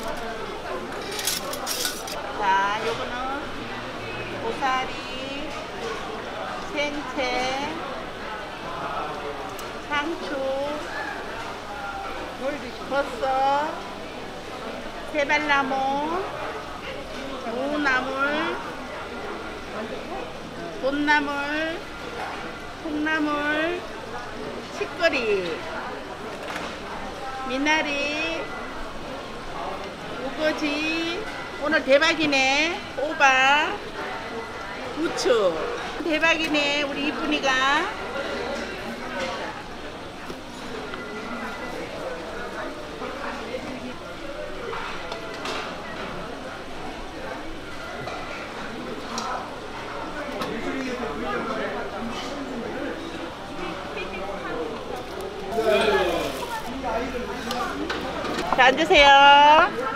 자, 요거는 고사리, 생채, 상추, 버섯, 세발나무, 무나물, 돈나물, 콩나물, 치거리, 미나리, 우거지, 오늘 대박이네. 호박, 부추. 대박이네, 우리 이쁜이가. 자, 앉으세요.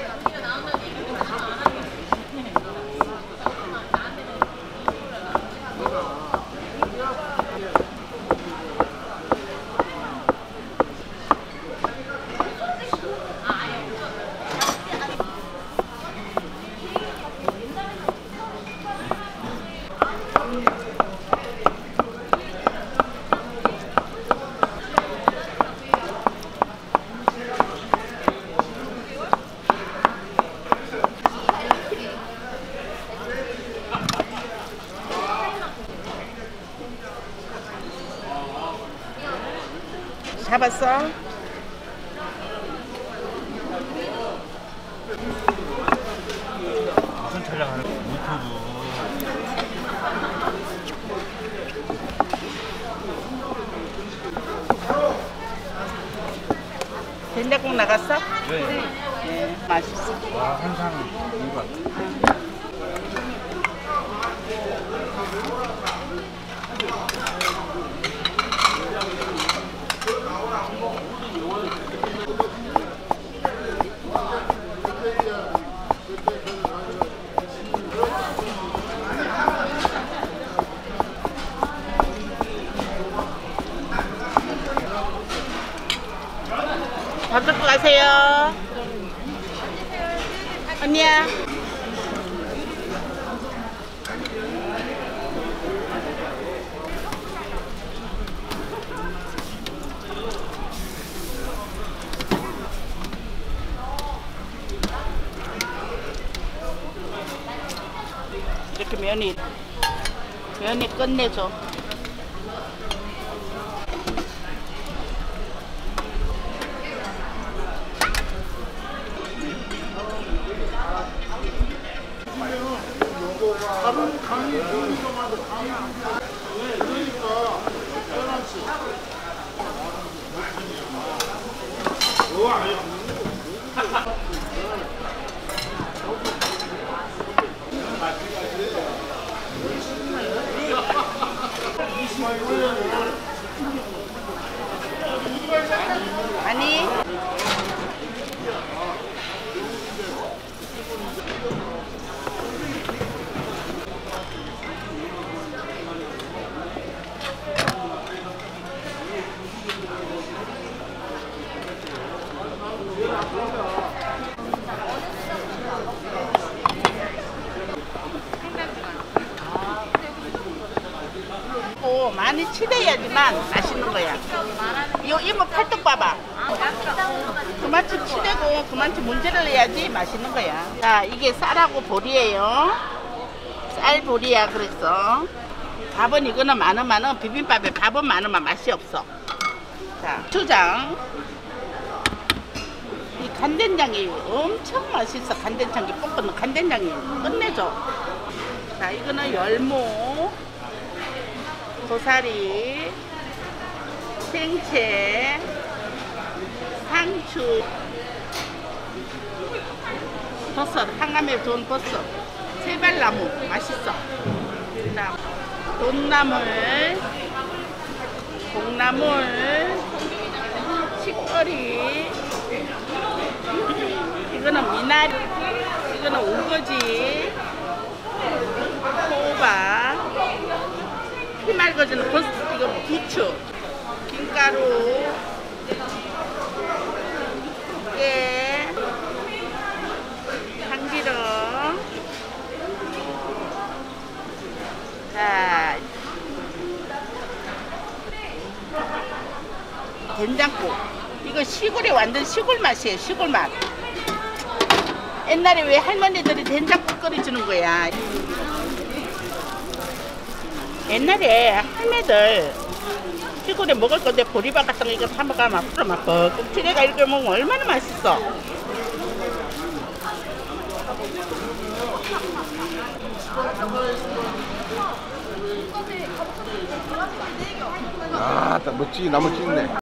잡았어? 무슨 촬영하는 유튜브. 된장국 나갔어? 네. 네, 맛있어. 와, 항상 이거. 밥 먹고 가세요. 언니야. 이렇게 면이 끝내줘. 강이 좋은 점하고 강이 안 가. 왜? 그러니까 편하지. 아니. 아니. 많이 치대야지만 맛있는 거야. 이거 이모 팔뚝 봐봐. 그만큼 치대고 그만큼 문제를 내야지 맛있는 거야. 자, 이게 쌀하고 보리예요. 쌀 보리야. 그랬어. 밥은 이거는 많으면 비빔밥에 밥은 많으면 맛이 없어. 자, 초장. 이 간된장이 엄청 맛있어. 간된장이 볶는 간된장이 끝내줘. 자, 이거는 열무, 고사리, 생채, 상추, 버섯, 항암에 좋은 버섯, 세발나무 맛있어. 그다음 돈나물, 콩나물, 치거리, 이거는 미나리, 이거는 우거지, 호박, 피말거지는 버섯, 이거 부추, 김가루, 깨, 된장국. 이거 시골에 완전 시골 맛이에요. 시골 맛. 옛날에 왜 할머니들이 된장국 끓여주는 거야. 옛날에 할매들 시골에 먹을 건데 보리밥 같은 거 이거 사먹으면 앞으로 막 뻑뻑 튀내가 이렇게 먹으면 얼마나 맛있어. 아, 딱 멋지게 나무 찍네.